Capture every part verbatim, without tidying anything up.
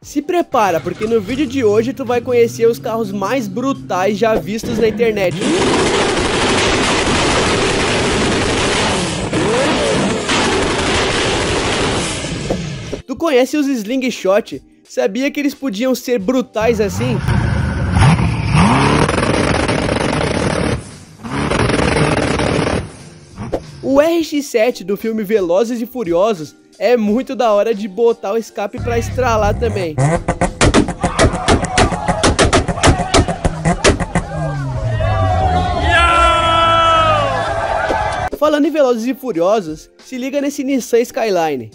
Se prepara, porque no vídeo de hoje tu vai conhecer os carros mais brutais já vistos na internet. Tu conhece os Slingshot? Sabia que eles podiam ser brutais assim? O R X sete do filme Velozes e Furiosos é muito da hora de botar o escape pra estralar também. Falando em Velozes e Furiosos, se liga nesse Nissan Skyline.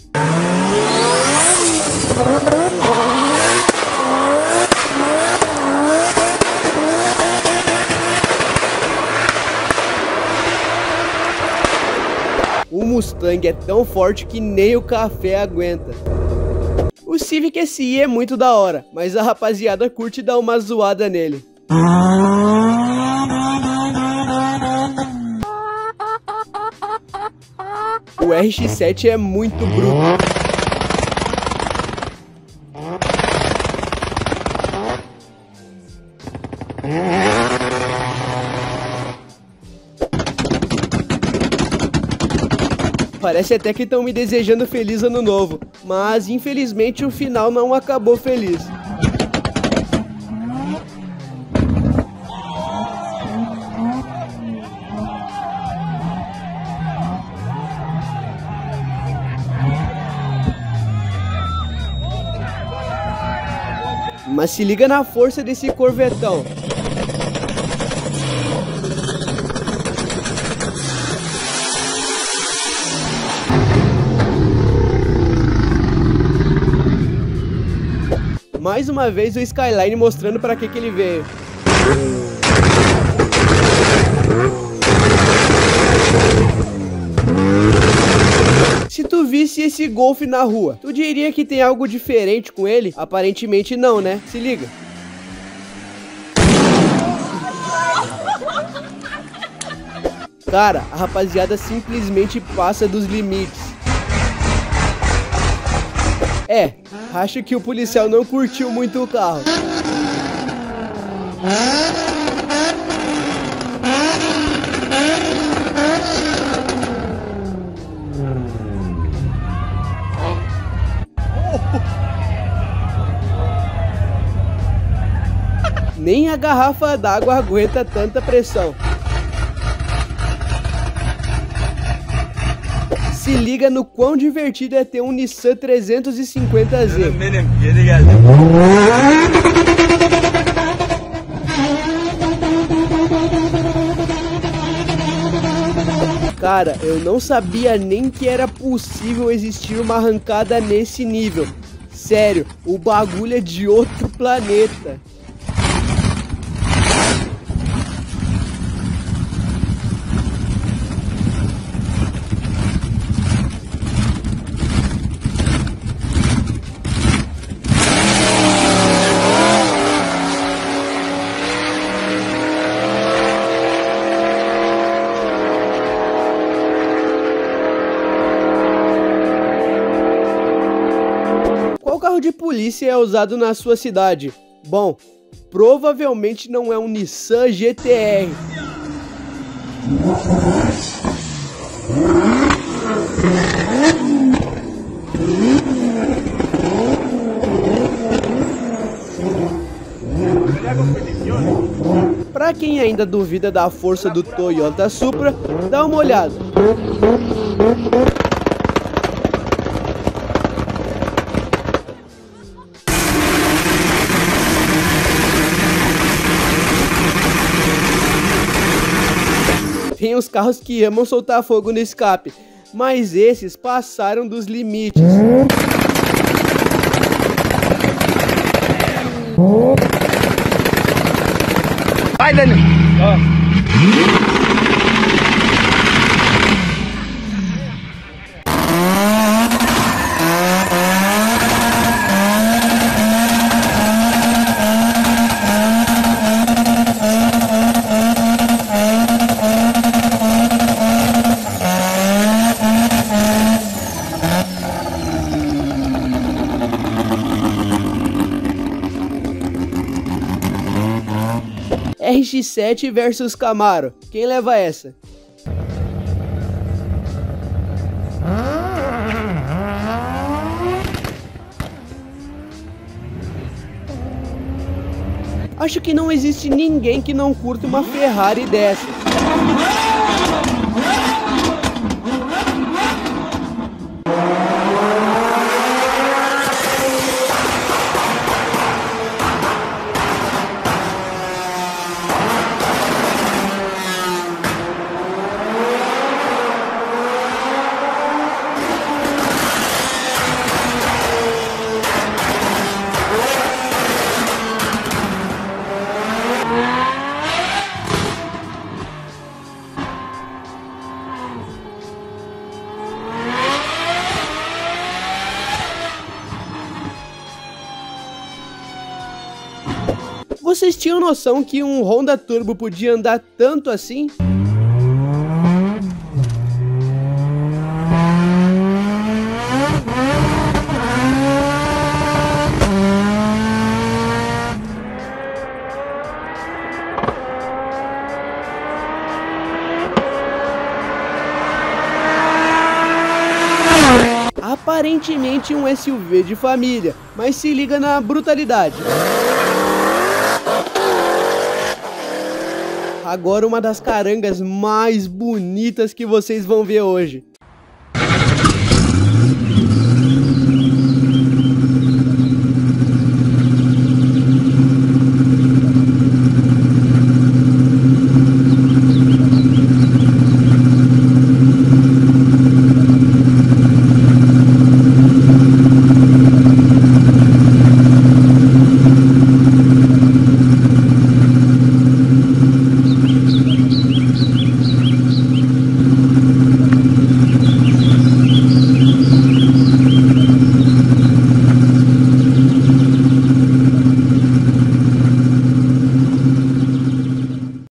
O Mustang é tão forte que nem o café aguenta. O Civic S I é muito da hora, mas a rapaziada curte dar uma zoada nele. O R X sete é muito bruto. Parece até que estão me desejando feliz ano novo, mas infelizmente o final não acabou feliz. Mas se liga na força desse corvetão. Mais uma vez o Skyline mostrando para que que ele veio. Se tu visse esse Golf na rua, tu diria que tem algo diferente com ele? Aparentemente não, né? Se liga. Cara, a rapaziada simplesmente passa dos limites. É, acho que o policial não curtiu muito o carro. Nem a garrafa d'água aguenta tanta pressão. Se liga no quão divertido é ter um Nissan trezentos e cinquenta Z. Cara, eu não sabia nem que era possível existir uma arrancada nesse nível. Sério, o bagulho é de outro planeta. Qual carro de polícia é usado na sua cidade? Bom, provavelmente não é um Nissan G T R. Pra quem ainda duvida da força do Toyota Supra, dá uma olhada. Tem os carros que amam soltar fogo no escape, mas esses passaram dos limites. Vai, Dani! R X sete versus Camaro. Quem leva essa? Acho que não existe ninguém que não curta uma Ferrari dessa. Vocês tinham noção que um Honda Turbo podia andar tanto assim? Aparentemente um S U V de família, mas se liga na brutalidade. Agora uma das carangas mais bonitas que vocês vão ver hoje.